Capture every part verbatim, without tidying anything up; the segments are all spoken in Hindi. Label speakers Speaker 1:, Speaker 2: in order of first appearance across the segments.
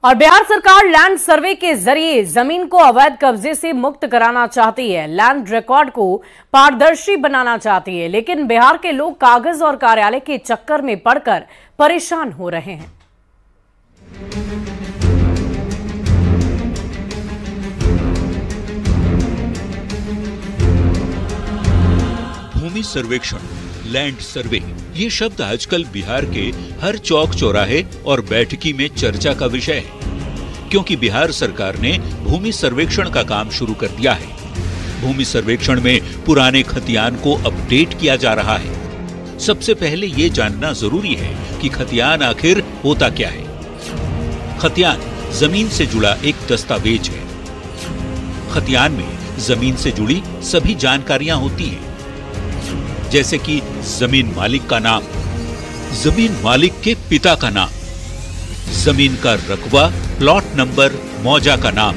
Speaker 1: और बिहार सरकार लैंड सर्वे के जरिए जमीन को अवैध कब्जे से मुक्त कराना चाहती है, लैंड रिकॉर्ड को पारदर्शी बनाना चाहती है, लेकिन बिहार के लोग कागज और कार्यालय के चक्कर में पड़कर परेशान हो रहे हैं।
Speaker 2: भूमि सर्वेक्षण, लैंड सर्वे, ये शब्द आजकल बिहार के हर चौक चौराहे और बैठकी में चर्चा का विषय है, क्योंकि बिहार सरकार ने भूमि सर्वेक्षण का काम शुरू कर दिया है। भूमि सर्वेक्षण में पुराने खतियान को अपडेट किया जा रहा है। सबसे पहले ये जानना जरूरी है कि खतियान आखिर होता क्या है। खतियान जमीन से जुड़ा एक दस्तावेज है। खतियान में जमीन से जुड़ी सभी जानकारियां होती हैं, जैसे कि जमीन मालिक का नाम, जमीन मालिक के पिता का नाम, जमीन का रकबा, प्लॉट नंबर, मौजा का नाम,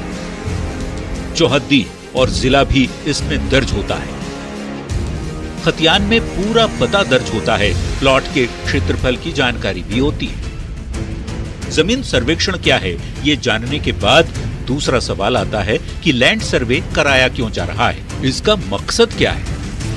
Speaker 2: चौहद्दी और जिला भी इसमें दर्ज होता है। खतियान में पूरा पता दर्ज होता है, प्लॉट के क्षेत्रफल की जानकारी भी होती है। जमीन सर्वेक्षण क्या है, ये जानने के बाद दूसरा सवाल आता है कि लैंड सर्वे कराया क्यों जा रहा है, इसका मकसद क्या है।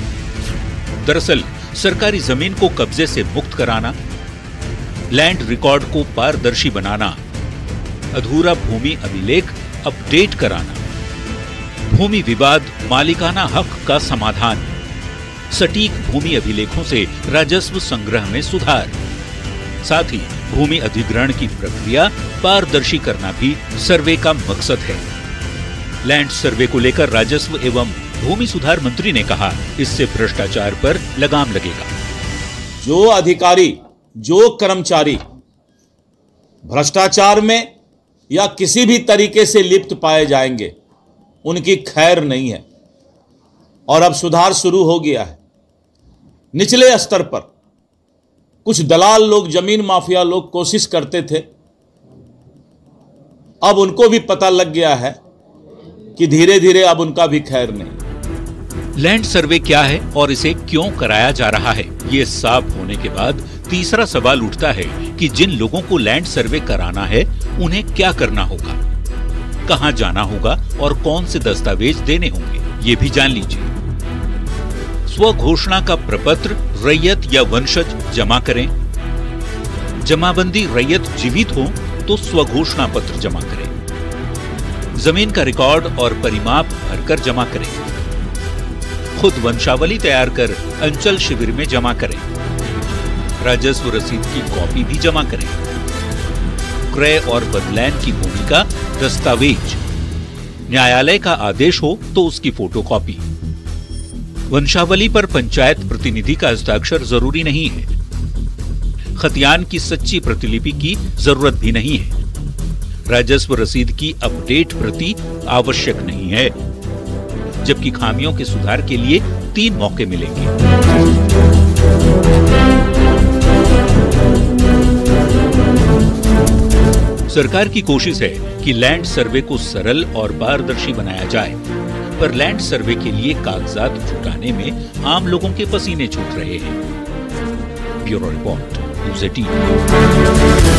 Speaker 2: दरअसल सरकारी जमीन को कब्जे से मुक्त कराना, लैंड रिकॉर्ड को पारदर्शी बनाना, अधूरा भूमि अभिलेख अपडेट कराना, भूमि विवाद मालिकाना हक का समाधान, सटीक भूमि अभिलेखों से राजस्व संग्रह में सुधार, साथ ही भूमि अधिग्रहण की प्रक्रिया पारदर्शी करना भी सर्वे का मकसद है। लैंड सर्वे को लेकर राजस्व एवं भूमि सुधार मंत्री ने कहा, इससे भ्रष्टाचार पर लगाम लगेगा।
Speaker 3: जो अधिकारी, जो कर्मचारी भ्रष्टाचार में या किसी भी तरीके से लिप्त पाए जाएंगे, उनकी खैर नहीं है। और अब सुधार शुरू हो गया है। निचले स्तर पर कुछ दलाल लोग, जमीन माफिया लोग कोशिश करते थे, अब उनको भी पता लग गया है कि धीरे धीरे अब उनका भी खैर नहीं।
Speaker 2: लैंड सर्वे क्या है और इसे क्यों कराया जा रहा है, ये साफ होने के बाद तीसरा सवाल उठता है कि जिन लोगों को लैंड सर्वे कराना है उन्हें क्या करना होगा, कहां जाना होगा और कौन से दस्तावेज देने होंगे, ये भी जान लीजिए। स्व घोषणा का प्रपत्र रैयत या वंशज जमा करें। जमाबंदी रैयत जीवित हो तो स्व घोषणा पत्र जमा करें। जमीन का रिकॉर्ड और परिमाप भरकर जमा करें। खुद वंशावली तैयार कर अंचल शिविर में जमा करें। राजस्व रसीद की कॉपी भी जमा करें। क्रय और बदलैन की भूमि का दस्तावेज, न्यायालय का आदेश हो तो उसकी फोटोकॉपी। वंशावली पर पंचायत प्रतिनिधि का हस्ताक्षर जरूरी नहीं है। खतियान की सच्ची प्रतिलिपि की जरूरत भी नहीं है। राजस्व रसीद की अपडेट प्रति आवश्यक नहीं है, जबकि खामियों के सुधार के लिए तीन मौके मिलेंगे। सरकार की कोशिश है कि लैंड सर्वे को सरल और पारदर्शी बनाया जाए, पर लैंड सर्वे के लिए कागजात जुटाने में आम लोगों के पसीने छूट रहे हैं। Bureau report, news eighteen.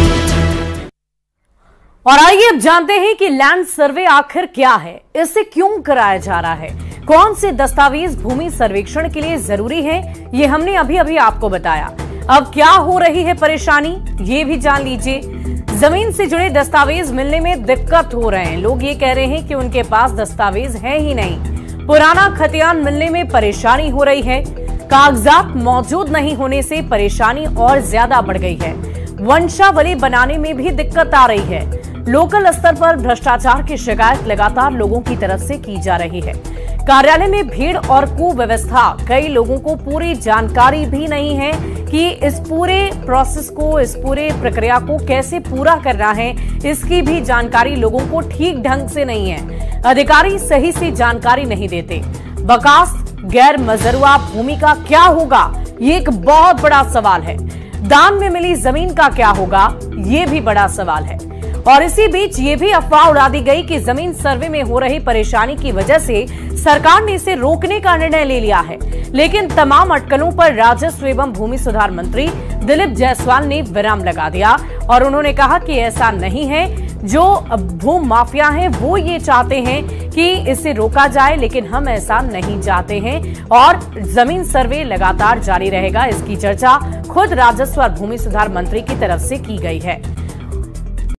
Speaker 1: और आइए अब जानते हैं कि लैंड सर्वे आखिर क्या है, इसे क्यों कराया जा रहा है, कौन से दस्तावेज भूमि सर्वेक्षण के लिए जरूरी है, ये हमने अभी अभी आपको बताया। अब क्या हो रही है परेशानी, ये भी जान लीजिए। जमीन से जुड़े दस्तावेज मिलने में दिक्कत हो रहे हैं। लोग ये कह रहे हैं कि उनके पास दस्तावेज है ही नहीं। पुराना खतियान मिलने में परेशानी हो रही है। कागजात मौजूद नहीं होने से परेशानी और ज्यादा बढ़ गई है। वंशावली बनाने में भी दिक्कत आ रही है। लोकल स्तर पर भ्रष्टाचार की शिकायत लगातार लोगों की तरफ से की जा रही है। कार्यालय में भीड़ और कुव्यवस्था, कई लोगों को पूरी जानकारी भी नहीं है कि इस पूरे प्रोसेस को, इस पूरे प्रक्रिया को कैसे पूरा करना है, इसकी भी जानकारी लोगों को ठीक ढंग से नहीं है। अधिकारी सही से जानकारी नहीं देते। बकास्त गैर मजरूआ भूमि का क्या होगा, ये एक बहुत बड़ा सवाल है। दान में मिली जमीन का क्या होगा, ये भी बड़ा सवाल है। और इसी बीच ये भी अफवाह उड़ा दी गई कि जमीन सर्वे में हो रही परेशानी की वजह से सरकार ने इसे रोकने का निर्णय ले लिया है। लेकिन तमाम अटकलों पर राजस्व एवं भूमि सुधार मंत्री दिलीप जायसवाल ने विराम लगा दिया और उन्होंने कहा कि ऐसा नहीं है। जो भूमि माफिया हैं वो ये चाहते हैं कि इसे रोका जाए, लेकिन हम ऐसा नहीं चाहते हैं और जमीन सर्वे लगातार जारी रहेगा। इसकी चर्चा खुद राजस्व और भूमि सुधार मंत्री की तरफ से की गई है।